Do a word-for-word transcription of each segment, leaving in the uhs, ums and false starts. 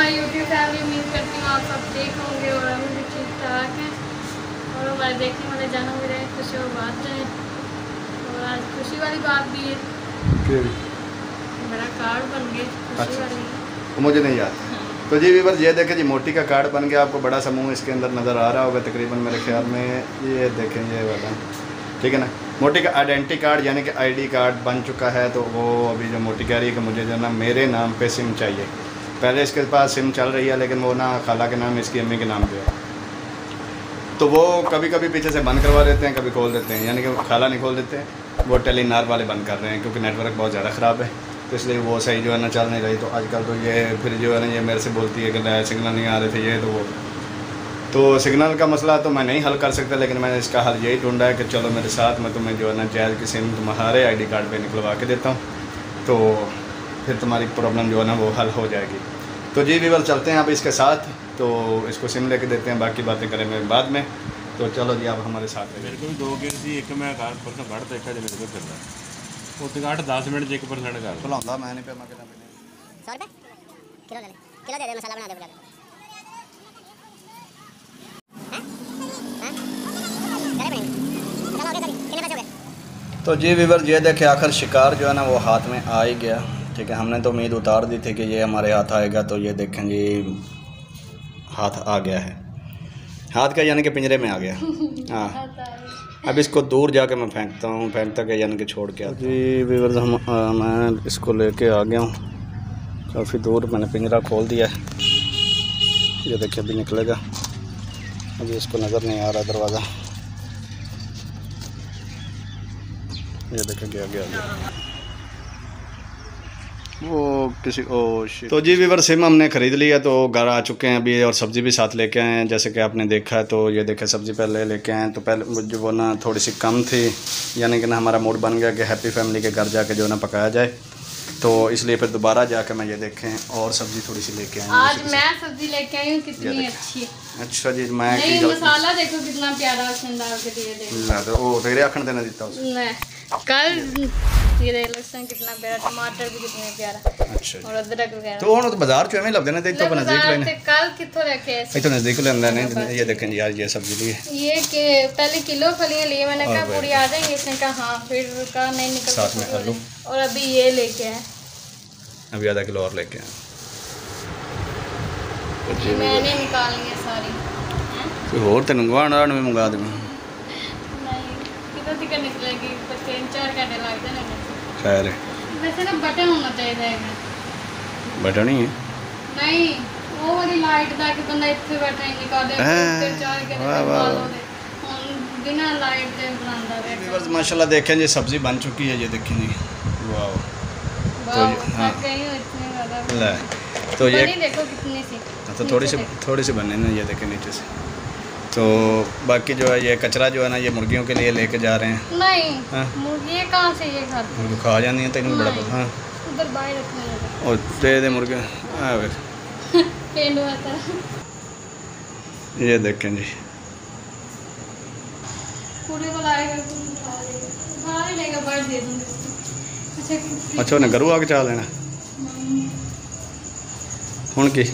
हमारी YouTube family, उम्मीद करती हूँ आप सब ठीक होंगे और हम भी ठीक ठाक हैं और हमारे देखने वाले जानों में रहे खुशी और बात रहे। और आज खुशी वाली बात भी है, मेरा कार्ड बन गया खुशी वाली। मुझे नहीं याद। तो जी वीवर ये देखें जी, मोटी का कार्ड बन गया। आपको बड़ा सा मुँह इसके अंदर नज़र आ रहा होगा तकरीबन मेरे ख्याल में। ये देखें ये वाला, ठीक है ना। मोटी का आइडेंटिटी कार्ड यानी कि आईडी कार्ड बन चुका है। तो वो अभी जो मोटी कह रही है कि मुझे जो ना मेरे नाम पे सिम चाहिए। पहले इसके पास सिम चल रही है लेकिन वो ना खाला के नाम, इसकी अम्मी के नाम पे है। तो वो कभी कभी पीछे से बंद करवा देते हैं, कभी खोल देते हैं। यानी कि खाला नहीं खोल देते, वो टेलीनार वाले बंद कर रहे हैं क्योंकि नेटवर्क बहुत ज़्यादा ख़राब है। तो इसलिए वो सही जो है ना चल नहीं रही। तो आजकल तो ये फिर जो है ना ये मेरे से बोलती है कि सिग्नल नहीं आ रहे थे ये तो वो। तो सिग्नल का मसला तो मैं नहीं हल कर सकता, लेकिन मैंने इसका हल यही ढूंढा है कि चलो मेरे साथ मैं तुम्हें जो है ना जैज़ की सिम तुम्हारे आईडी कार्ड पे निकलवा के देता हूँ, तो फिर तुम्हारी प्रॉब्लम जो है ना वो हल हो जाएगी। तो जी वीवर चलते हैं आप इसके साथ, तो इसको सिम लेके देते हैं, बाकी बातें करेंगे बाद में। तो चलो जी आप हमारे साथ। मेरे को भी दो गिर सी, एक मैं कार्ड परसों कार्ड देखा जो मेरे को करना ਉੱਥੇ ਘੱਟ दस मिनट एक परसेंट कर भुलाਉਂਦਾ मैं नहीं पे मैं कितना सौ रुपये किलो ले ले, किलो दे दे, मसाला बना दे पूरा। तो जी वीवर ये देखे आखिर शिकार जो है ना वो हाथ में आ ही गया। ठीक है, हमने तो उम्मीद उतार दी थी कि ये हमारे हाथ आएगा। तो ये देखें जी हाथ आ गया है, हाथ का यानी कि पिंजरे में आ गया। हाँ, अब इसको दूर जाके मैं फेंकता हूँ, फेंकता के यानी कि छोड़ के आता हूँ। जी वीवर हम आ, मैं इसको लेके आ गया हूँ काफ़ी दूर। मैंने पिंजरा खोल दिया है, ये देखिए अभी निकलेगा। अभी इसको नज़र नहीं आ रहा दरवाज़ा, ये देखिए गया गया गया वो किसी ओ शिट। तो जी वीवर सिम हमने ख़रीद लिया, तो घर आ चुके हैं अभी और सब्ज़ी भी साथ लेके आए हैं जैसे कि आपने देखा है। तो ये देखें सब्ज़ी पहले लेके आए हैं। तो पहले मुझे वो ना थोड़ी सी कम थी, यानी कि ना हमारा मूड बन गया कि हैप्पी फैमिली के घर जाके जो ना पकाया जाए। तो इसलिए फिर दोबारा जाके मैं ये देखें और सब्ज़ी थोड़ी सी लेके आए। आज मैं सब्ज़ी लेके आई हूँ, कितनी अच्छी। अच्छा जी, मैं नहीं मसाला देखो कितना प्यारा उसने डाल के दिए थे। तो वो तेरे आखन देना दिता उसने कल ये लहसुन कितना प्यारा, टमाटर भी कितने प्यारा। अच्छा और अदरक वगैरह। तो हुण तो बाजार चो एवें लगदे ने, ते तो नजदीक लेने कल किथों लेके आए? इतो नजदीक लेंदा ने। ये देखें जी आज ये सब्जी ली है। ये के पहले किलो फलियां लिए, मैंने कहा पूरी आ जाएंगी, इसने कहा हाँ, फिर कहा नहीं निकल। साथ में आलू और अभी ये लेके आए, अभी आधा किलो और लेके आए। मैंने निकालनी है सारी। कोई और तेन गवांढ में मंगा दूँ? कितना टिकट निकलेगी, तीन चार घंटे लग जाने। खैर वैसे ना बटन होना चाहिए। बटन ही है नहीं, वो वाली लाइट दा कि बंदा इत्थे बैठे निकाले तीन चार घंटे निकाल दे, बिना लाइट दे बनांदा है। व्यूअर्स माशाल्लाह देखें जी सब्जी बन चुकी है, ये देखें जी वाह। तो हाँ कहीं इतने वाला ले तो ये देखो कितनी सी, तो थोड़ी सी थोड़ी सी बने ना, ये देखें नीचे से। तो बाकी जो है ये कचरा जो है ना ये मुर्गियों के लिए लेके जा रहे हैं। नहीं मुर्गी कहाँ से ये खाती है? खा जानी है तेन बड़ा। हाँ उधर बाहर रखने लगे और दे दे मुर्गे। हाँ पेंड आता। ये देखें जी पूरे को लाएगा खा लेगा, खा लेगा, बाहर दे दूँगी। अच्छा अच्छा उन्हें घरों आके चाह लेना हुण की।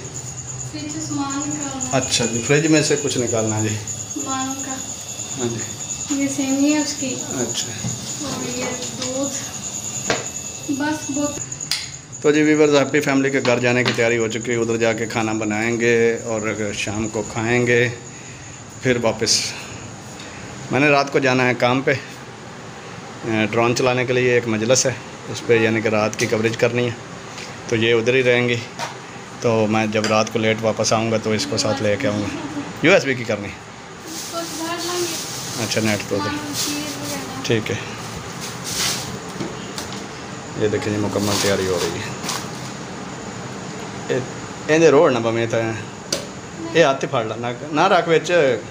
अच्छा जी, फ्रिज में से कुछ निकालना है जी मानो का। हाँ जी, ये सेमी है उसकी। अच्छा और ये दूध बस बहुत। तो जी वीवर्स हैप्पी फैमिली के घर जाने की तैयारी हो चुकी है। उधर जाके खाना बनाएंगे और शाम को खाएंगे, फिर वापस। मैंने रात को जाना है काम पे, ड्रोन चलाने के लिए एक मजलिस है उस पर, यानी कि रात की कवरेज करनी है। तो ये उधर ही रहेंगी। तो मैं जब रात को लेट वापस आऊँगा तो इसको साथ लेके आऊँगा। यूएसबी की करनी? अच्छा नेट तो उधर, ठीक है। ये देखिए जी मुकम्मल तैयारी हो रही है। इन्हें रोड ना बमे तो ये हाथ फाड़ ला ना ना रख बिच।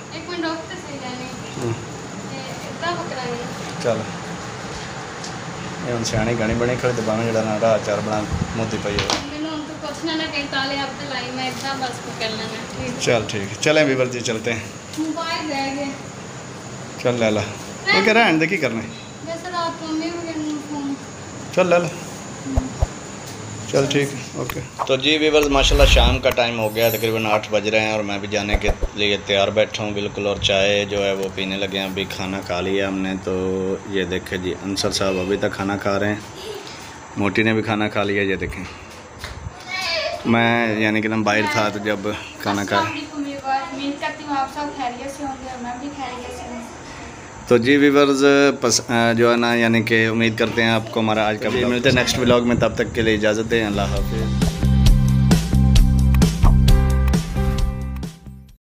चल ये हम सियाणी गानी बनी खड़े तो बावें जरा ना राह चार बना मोती पाई हो। चल ठीक है, चलें वीवर जी चलते हैं। चल ले ला वो कह रहन दे की करने। चल ले ला चल ठीक है, ओके। तो जी वीवर्स माशाल्लाह शाम का टाइम हो गया, तकरीबन आठ बज रहे हैं और मैं भी जाने के लिए तैयार बैठा हूँ बिल्कुल। और चाय जो है वो पीने लगे हैं, अभी खाना खा लिया हमने। तो ये देखें जी, अंसर साहब अभी तक खाना खा रहे हैं, मोटी ने भी खाना खा लिया। ये देखें, मैं यानी कि ना बाहर था तो जब खाना खाया। उम्मीद करती हूँ आप सब खैरियत से होंगे और मैं भी खैरियत से हूँ। तो जी वीवर्स पस जो है ना, यानी कि उम्मीद करते हैं आपको हमारा आज का वीडियो मिलते हैं नेक्स्ट व्लॉग में। तब तक के लिए इजाज़त दें, अल्लाह हाफ़िज़।